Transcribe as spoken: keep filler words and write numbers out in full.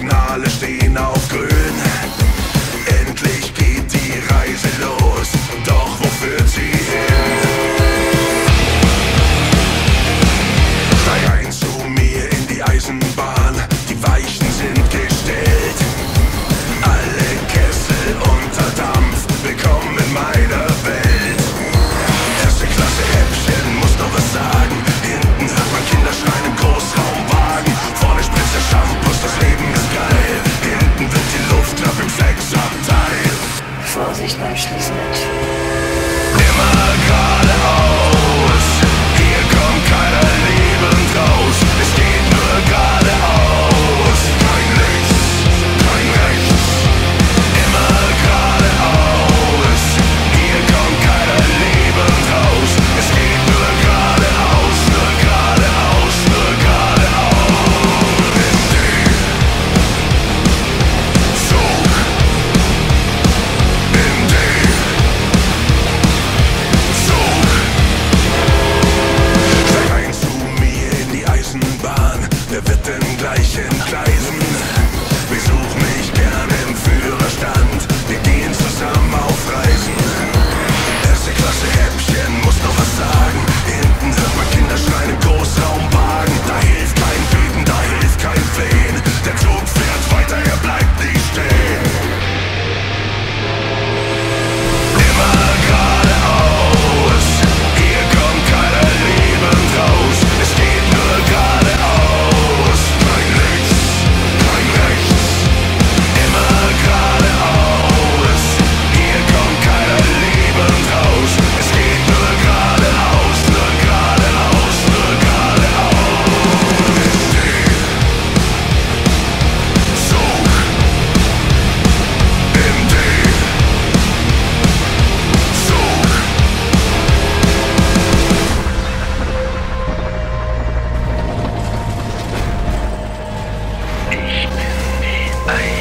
Signale stehen auf grün. Endlich geht die Reise los, doch wo führt sie hin? Steig ein zu mir in die Eisenbahn, die Weichen sind gestellt. Alle Kessel unter Dampf, willkommen in meiner Welt. Erste Klasse Häppchen, muss noch was sagen. Hinten hört man Kinder schreien im Großraumwagen. Vorne spritzt der Shampoos, das Leben ist geil. Hinten wird die Luft knapp im Flexabteil. Vorsicht beim Schließen der Tür. Immer geradeaus, hier kommt keiner lebend raus. Es geht nur geradeaus, kein links, kein rechts. Immer geradeaus, hier kommt keiner lebend raus. Es geht nur geradeaus, nur geradeaus, nur geradeaus. In den Zug, in den Zug. Steig ein zu mir in die Eisenbahn, wer wird denn gleich entgleisen? Besuch mich gern im Führerstand, wir gehen zusammen auf Reisen. Erste Klasse Häppchen, muss noch was sagen. Hinten hört man Kinder schreien im Großraumwagen. Da hilft kein Beten, da hilft kein Flehen. Der Zug fährt weiter, er bleibt nicht stehen. Immer geradeaus, hier kommt keiner lebend raus. Es geht nur geradeaus, kein links, kein rechts. Immer geradeaus, hier kommt keiner lebend raus. Es geht nur geradeaus, nur geradeaus, nur geradeaus. In den Zug, in den Zug. Ich bin die Eisenbahn.